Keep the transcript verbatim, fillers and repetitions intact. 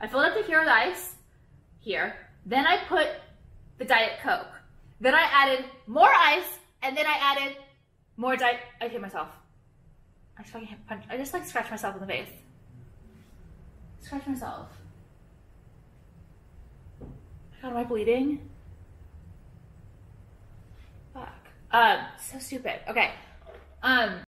I filled up the here with ice here. Then I put the Diet Coke. Then I added more ice, and then I added more Diet. I hit myself. I just fucking hit punch. I just like scratched myself in the face. Scratch myself. God, am I bleeding? Fuck. Um, so stupid. Okay. Um.